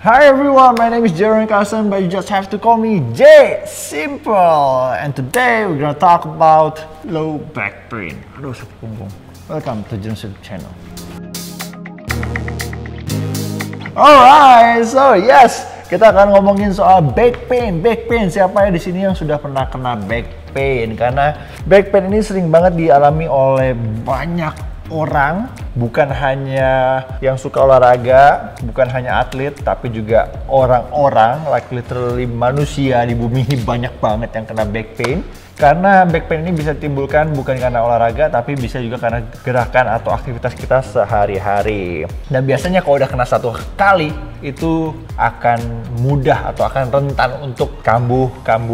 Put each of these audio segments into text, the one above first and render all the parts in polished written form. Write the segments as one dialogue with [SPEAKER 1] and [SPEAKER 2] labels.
[SPEAKER 1] Hi everyone, my name is Jeremy Carson, but you just have to call me J. Simple. And today we're gonna talk about low back pain. Aduh, sakit punggung. Welcome to Jeremy's channel. Alright, so yes, kita akan ngomongin soal back pain. Back pain, siapa ya di sini yang sudah pernah kena back pain? Karena back pain ini sering banget dialami oleh banyak orang, bukan hanya yang suka olahraga, bukan hanya atlet, tapi juga orang-orang, like literally manusia di bumi ini banyak banget yang kena back pain. Karena back pain ini bisa ditimbulkan bukan karena olahraga, tapi bisa juga karena gerakan atau aktivitas kita sehari-hari. Dan biasanya kalau udah kena satu kali, itu akan mudah atau akan rentan untuk kambuh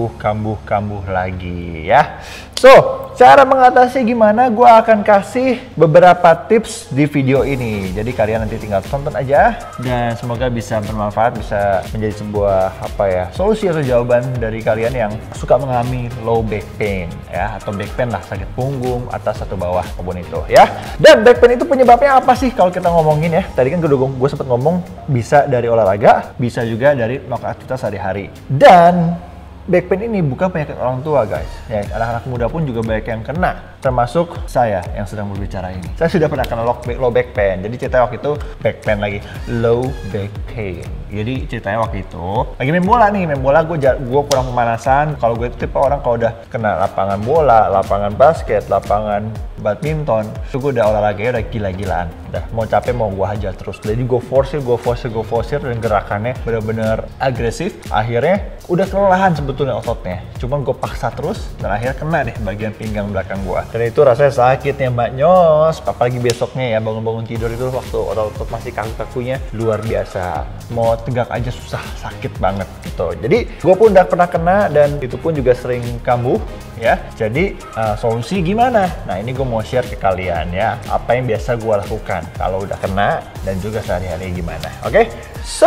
[SPEAKER 1] lagi ya. So, cara mengatasi gimana? Gue akan kasih beberapa tips di video ini. Jadi kalian nanti tinggal tonton aja dan semoga bisa bermanfaat, bisa menjadi sebuah solusi atau jawaban dari kalian yang suka mengalami low back pain ya, atau back pain lah, sakit punggung atas atau bawah apapun itu ya. Dan back pain itu penyebabnya apa sih kalau kita ngomongin ya? Tadi kan gue sempat ngomong bisa dari olahraga, bisa juga dari melakukan aktivitas sehari-hari. Dan back pain ini bukan penyakit orang tua guys, ya, anak-anak muda pun juga banyak yang kena, termasuk saya yang sedang berbicara ini. Saya sudah pernah kena low back pain, jadi ceritanya waktu itu back pain lagi, low back pain. Jadi ceritanya waktu itu lagi main bola gue kurang pemanasan. Kalau gue itu tipe orang kalau udah kena lapangan bola, lapangan basket, lapangan badminton, itu gue udah olahraganya udah gila-gilaan. Udah mau capek mau gue hajar terus. Jadi gue forsir dan gerakannya bener-bener agresif. Akhirnya udah kelelahan sebetulnya ototnya. Cuman gue paksa terus dan akhirnya kena deh bagian pinggang belakang gue. Dan itu rasanya sakitnya mbak nyos. Apalagi besoknya ya bangun-bangun tidur itu waktu otot masih kaku-kakunya luar biasa. Mau tegak aja susah, sakit banget gitu. Jadi gue pun udah pernah kena dan itu pun juga sering kambuh ya. Jadi solusi gimana? Nah ini gue mau share ke kalian ya, apa yang biasa gue lakukan kalau udah kena dan juga sehari-hari gimana. Oke? So,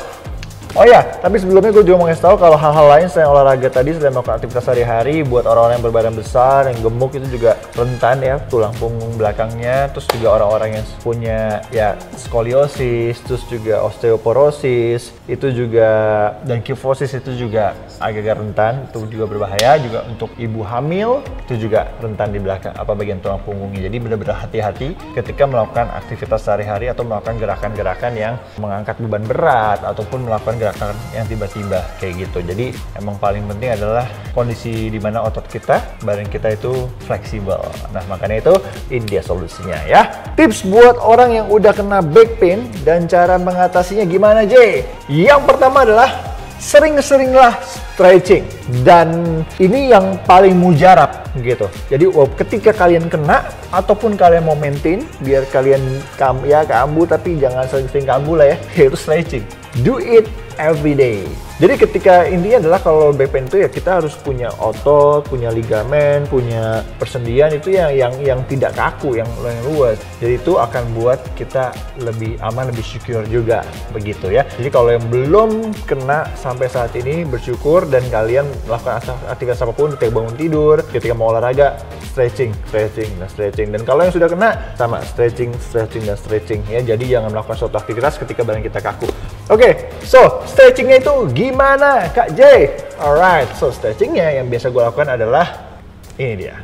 [SPEAKER 1] oh ya, tapi sebelumnya gue juga mau ngasih tahu kalau hal-hal lain selain olahraga tadi, selain melakukan aktivitas sehari-hari, buat orang-orang yang berbadan besar, yang gemuk itu juga rentan ya, tulang punggung belakangnya, terus juga orang-orang yang punya ya skoliosis, terus juga osteoporosis, itu juga, dan kyphosis itu juga agak-agak rentan, itu juga berbahaya. Juga untuk ibu hamil, itu juga rentan di belakang, bagian tulang punggungnya. Jadi benar-benar hati-hati ketika melakukan aktivitas sehari-hari atau melakukan gerakan-gerakan yang mengangkat beban berat, ataupun melakukan gerakan yang tiba-tiba kayak gitu. Jadi emang paling penting adalah kondisi di mana otot kita, badan kita itu fleksibel. Nah makanya itu ini dia solusinya ya. Tips buat orang yang udah kena back pain dan cara mengatasinya gimana J? Yang pertama adalah sering-seringlah stretching, dan ini yang paling mujarab gitu. Jadi ketika kalian kena ataupun kalian mau maintain biar kalian kambuh tapi jangan sering-sering kambuh lah ya, yaitu stretching. Do it every day. Jadi ketika intinya adalah kalau back pain itu ya kita harus punya otot, punya ligamen, punya persendian itu yang tidak kaku, yang luas. Jadi itu akan buat kita lebih aman, lebih secure juga begitu ya. Jadi kalau yang belum kena sampai saat ini bersyukur, dan kalian melakukan aktivitas apapun ketika bangun tidur, ketika mau olahraga, stretching. Dan kalau yang sudah kena sama stretching ya. Jadi jangan melakukan suatu aktivitas ketika badan kita kaku. Oke, so stretchingnya itu gimana Kak J? Alright, so stretchingnya yang biasa gue lakukan adalah ini dia.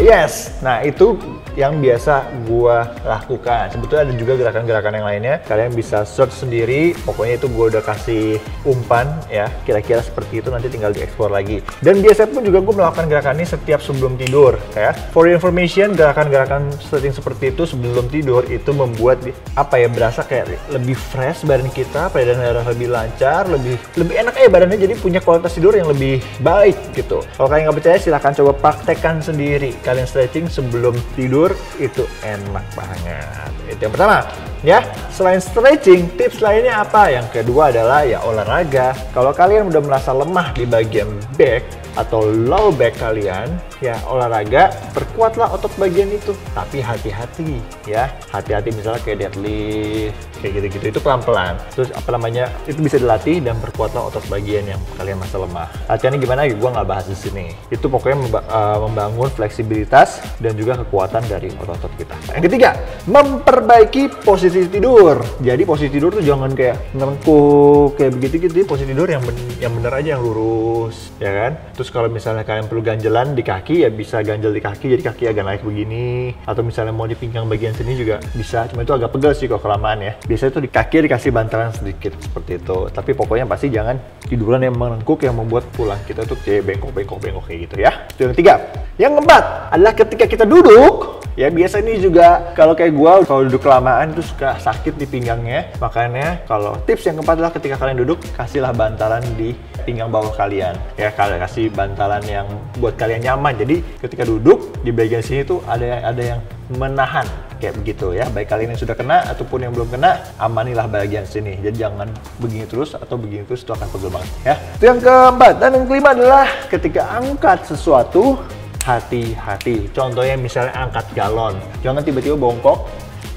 [SPEAKER 1] Yes, nah itu yang biasa gua lakukan. Sebetulnya ada juga gerakan-gerakan yang lainnya. Kalian bisa search sendiri. Pokoknya itu gua udah kasih umpan ya. Kira-kira seperti itu, nanti tinggal dieksplor lagi. Dan biasanya pun juga gua melakukan gerakan ini setiap sebelum tidur ya. For your information, gerakan-gerakan stretching seperti itu sebelum tidur itu membuat berasa kayak lebih fresh badan kita, peredaran darah lebih lancar, lebih enak badannya, jadi punya kualitas tidur yang lebih baik gitu. Kalau kalian nggak percaya, silahkan coba praktekkan sendiri. Kalian stretching sebelum tidur itu enak banget. Itu yang pertama ya. Selain stretching, tips lainnya apa? Yang kedua adalah ya olahraga. Kalau kalian udah merasa lemah di bagian back atau low back kalian, ya olahraga, perkuatlah otot bagian itu. Tapi hati-hati ya, hati-hati misalnya kayak deadlift, kayak gitu-gitu, itu pelan-pelan. Terus itu bisa dilatih dan perkuatlah otot bagian yang kalian merasa lemah. Latihannya gimana? Gue nggak bahas di sini. Itu pokoknya membangun fleksibilitas dan juga kekuatan dari otot-otot kita. Yang ketiga, memperbaiki posisi tidur. Jadi posisi tidur tuh jangan kayak nengkuk kayak begitu-gitu. Posisi tidur yang bener aja, yang lurus, ya kan? Terus kalau misalnya kalian perlu ganjelan di kaki, ya bisa ganjel di kaki, jadi kaki agak naik begini. Atau misalnya mau di pinggang bagian sini juga bisa, cuma itu agak pegel sih kalau kelamaan ya. Biasanya tuh di kaki dikasih bantalan sedikit seperti itu. Tapi pokoknya pasti jangan tiduran yang menengkuk yang membuat tulang kita tuh kayak bengkok kayak gitu ya. Itu yang ketiga. Yang keempat adalah ketika kita duduk. Ya biasa ini juga kalau kayak gua, kalau duduk kelamaan itu suka sakit di pinggangnya. Makanya kalau tips yang keempat adalah ketika kalian duduk, kasihlah bantalan di pinggang bawah kalian. Ya kalian kasih bantalan yang buat kalian nyaman. Jadi ketika duduk di bagian sini tuh ada yang menahan kayak begitu ya. Baik kalian yang sudah kena ataupun yang belum kena, amanilah bagian sini. Jadi jangan begini terus atau begini terus, itu akan pegel banget ya. Itu yang keempat. Dan yang kelima adalah ketika angkat sesuatu, hati-hati. Contohnya misalnya angkat galon, jangan tiba-tiba bongkok,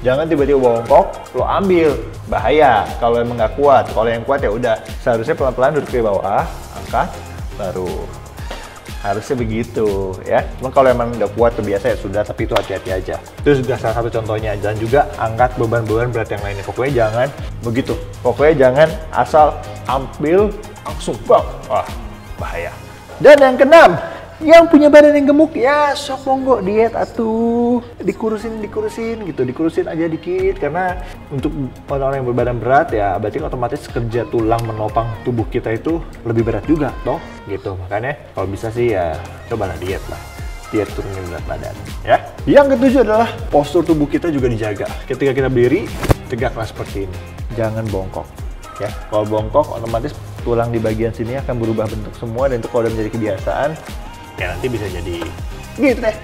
[SPEAKER 1] lo ambil, bahaya. Kalau emang nggak kuat, kalau yang kuat ya udah, seharusnya pelan-pelan duduk di bawah, angkat, baru. Harusnya begitu ya. Cuma kalau emang udah kuat terbiasa ya sudah, tapi itu hati-hati aja. Itu juga salah satu contohnya. Dan juga angkat beban-beban berat yang lainnya. Pokoknya jangan begitu. Pokoknya jangan asal ambil langsung bang. Wah, bahaya. Dan yang keenam, yang punya badan yang gemuk, ya sok monggo diet atuh, dikurusin gitu, dikurusin aja dikit. Karena untuk orang-orang yang berbadan berat ya berarti otomatis kerja tulang menopang tubuh kita itu lebih berat juga toh gitu. Makanya kalau bisa sih ya cobalah diet turunin berat badan ya. Yang ketujuh adalah postur tubuh kita juga dijaga. Ketika kita berdiri, tegaklah seperti ini, jangan bongkok ya. Kalau bongkok otomatis tulang di bagian sini akan berubah bentuk semua, dan itu kalau udah menjadi kebiasaan ya nanti bisa jadi gitu deh.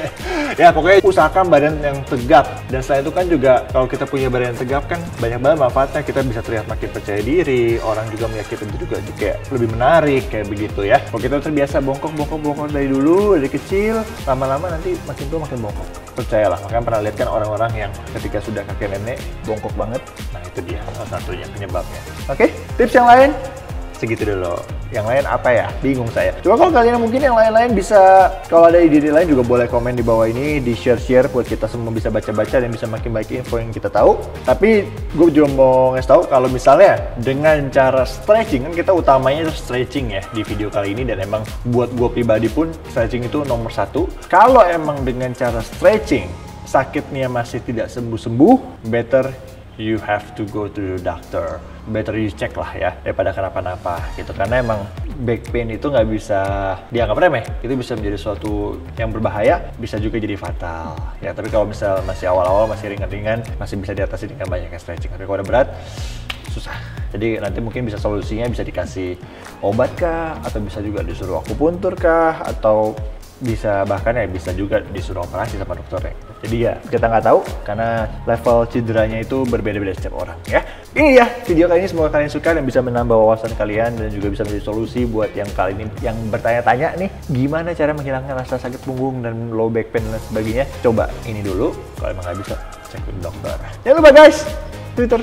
[SPEAKER 1] Ya pokoknya usahakan badan yang tegap. Dan selain itu kan juga kalau kita punya badan yang tegap kan banyak banget manfaatnya. Kita bisa terlihat makin percaya diri, orang juga melihat kita juga kayak lebih menarik kayak begitu ya. Kalau kita terbiasa bongkok dari dulu, dari kecil, lama-lama nanti makin tua makin bongkok. Percayalah, makanya pernah lihat kan orang-orang yang ketika sudah kakek nenek bongkok banget. Nah itu dia salah satunya penyebabnya. Oke, tips yang lain segitu dulu. Yang lain apa ya? Bingung saya. Coba kalau kalian mungkin yang lain-lain bisa, kalau ada ide lain juga boleh komen di bawah ini, di share buat kita semua bisa baca-baca dan bisa makin baik info yang kita tahu. Tapi gue juga mau ngasih tahu kalau misalnya dengan cara stretching, kan kita utamanya itu stretching ya di video kali ini, dan emang buat gue pribadi pun stretching itu nomor satu. Kalau emang dengan cara stretching sakitnya masih tidak sembuh-sembuh, better you have to go to the doctor. Better you check lah ya, daripada kenapa-napa gitu. Karena emang back pain itu nggak bisa dianggap remeh. Itu bisa menjadi suatu yang berbahaya, bisa juga jadi fatal ya. Tapi kalau misal masih awal-awal, masih ringan-ringan, masih bisa diatasi dengan banyak stretching. Tapi kalau udah berat, susah. Jadi nanti mungkin bisa solusinya bisa dikasih obat kah, atau bisa juga disuruh akupuntur kah, atau bisa bahkan ya bisa juga disuruh operasi sama dokternya. Jadi ya kita nggak tahu karena level cederanya itu berbeda-beda setiap orang ya. Ini ya video kali ini, semoga kalian suka dan bisa menambah wawasan kalian dan juga bisa menjadi solusi buat yang kali ini yang bertanya-tanya nih gimana cara menghilangkan rasa sakit punggung dan low back pain dan sebagainya. Coba ini dulu, kalau emang nggak bisa cek ke dokter. Jangan lupa guys, Twitter,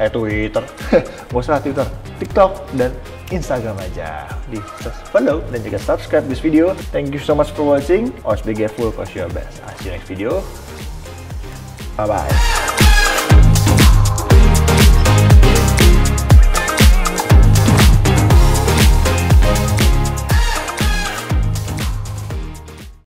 [SPEAKER 1] nggak usah Twitter, TikTok dan Instagram aja. Di follow dan juga subscribe this video. Thank you so much for watching. Always be careful, cause your best. I'll see you next video. Bye bye.